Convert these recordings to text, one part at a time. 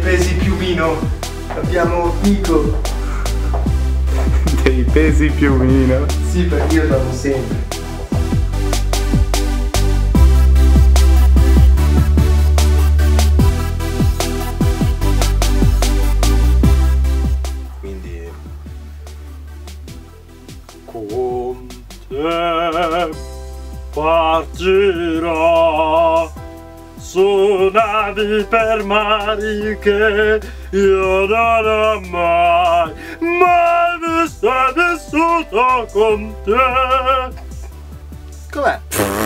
pesi piumino. Abbiamo Nico. Dei pesi piumino? Sì, perché io dormo sempre. Quindi con te partirò su navi per mari che io non ho mai vissuto con te. Com'è?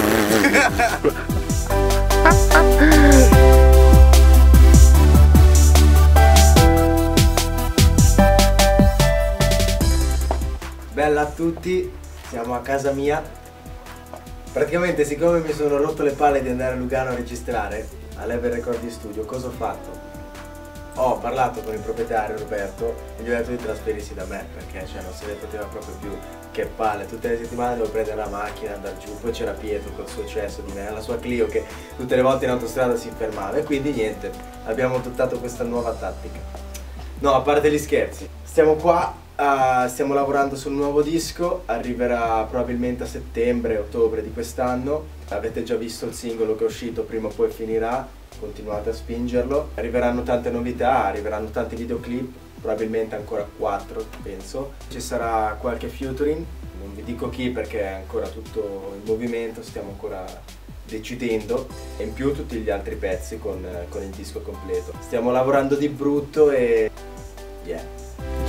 Bella a tutti, siamo a casa mia. Praticamente, siccome mi sono rotto le palle di andare a Lugano a registrare all'Ever Recording Studio, cosa ho fatto? Ho parlato con il proprietario Roberto e gli ho detto di trasferirsi da me, perché non se ne poteva proprio più. Che palle, tutte le settimane devo prendere la macchina, andare giù. Poi c'era Pietro col suo cesso di me, la sua Clio, che tutte le volte in autostrada si fermava. E quindi niente, abbiamo adottato questa nuova tattica. No, a parte gli scherzi, stiamo qua, stiamo lavorando sul nuovo disco. Arriverà probabilmente a settembre-ottobre di quest'anno. Avete già visto il singolo che è uscito, prima o poi finirà. Continuate a spingerlo. Arriveranno tante novità, arriveranno tanti videoclip, probabilmente ancora 4 penso. Ci sarà qualche featuring, non vi dico chi perché è ancora tutto in movimento, stiamo ancora decidendo, e in più tutti gli altri pezzi con il disco completo. Stiamo lavorando di brutto e yeah.